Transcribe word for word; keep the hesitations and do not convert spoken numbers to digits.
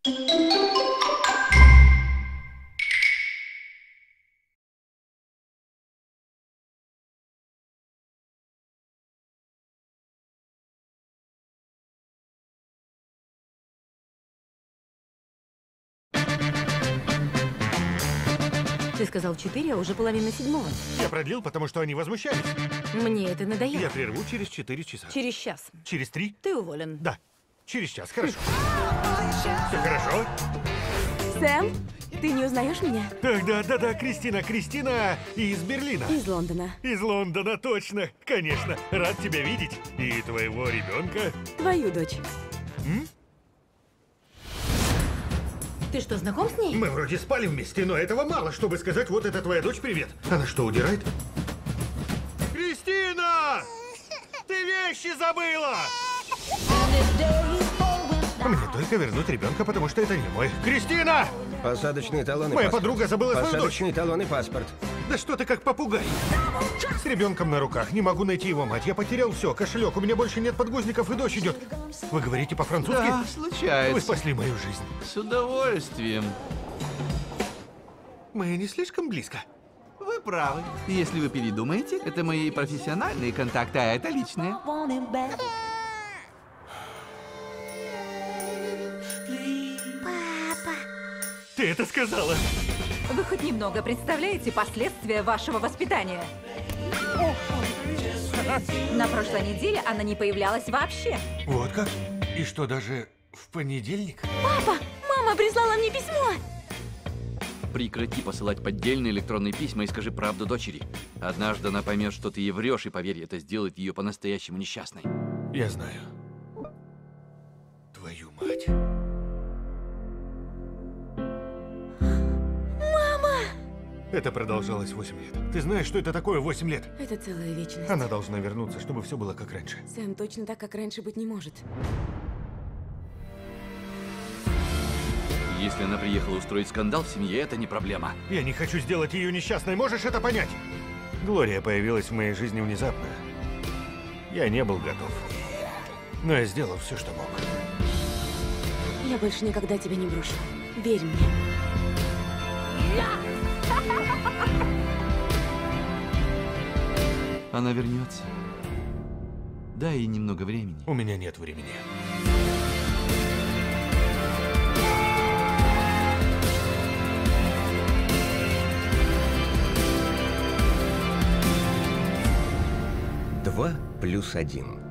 Ты сказал четыре, а уже половина седьмого. Я продлил, потому что они возмущались. Мне это надоело. Я прерву через четыре часа. Через час. Через три? Ты уволен. Да. Через час, хорошо. Все хорошо? Сэм, ты не узнаешь меня? Ах, да, да, да, Кристина, Кристина из Берлина. Из Лондона. Из Лондона, точно. Конечно. Рад тебя видеть. И твоего ребенка. Твою дочь. М? Ты что, знаком с ней? Мы вроде спали вместе, но этого мало, чтобы сказать, вот это твоя дочь, привет. Она что, удирает? Кристина! Ты вещи забыла! Мне только вернуть ребенка, потому что это не мой. Кристина! Посадочный талон и Моя паспорт. подруга забыла свою дочь. Посадочный талон и паспорт. Да что ты как попугай? С ребенком на руках. Не могу найти его мать. Я потерял все. Кошелек. У меня больше нет подгузников, и дочь идет. Вы говорите по-французски? Да, случается. Вы спасли мою жизнь. С удовольствием. Мы не слишком близко. Вы правы. Если вы передумаете, это мои профессиональные контакты, а это личные. Ты это сказала? Вы хоть немного представляете последствия вашего воспитания? На прошлой неделе она не появлялась вообще. Вот как? И что, даже в понедельник? Папа, мама прислала мне письмо. Прекрати посылать поддельные электронные письма и скажи правду дочери. Однажды она поймет, что ты ей врешь, и поверь, это сделает ее по-настоящему несчастной. Я знаю. Твою мать. Это продолжалось восемь лет. Ты знаешь, что это такое восемь лет? Это целая вечность. Она должна вернуться, чтобы все было как раньше. Сэм, точно так, как раньше быть не может. Если она приехала устроить скандал в семье, это не проблема. Я не хочу сделать ее несчастной, можешь это понять? Глория появилась в моей жизни внезапно. Я не был готов. Но я сделал все, что мог. Я больше никогда тебя не брошу. Верь мне. Она вернется. Дай ей немного времени. У меня нет времени. Два плюс один.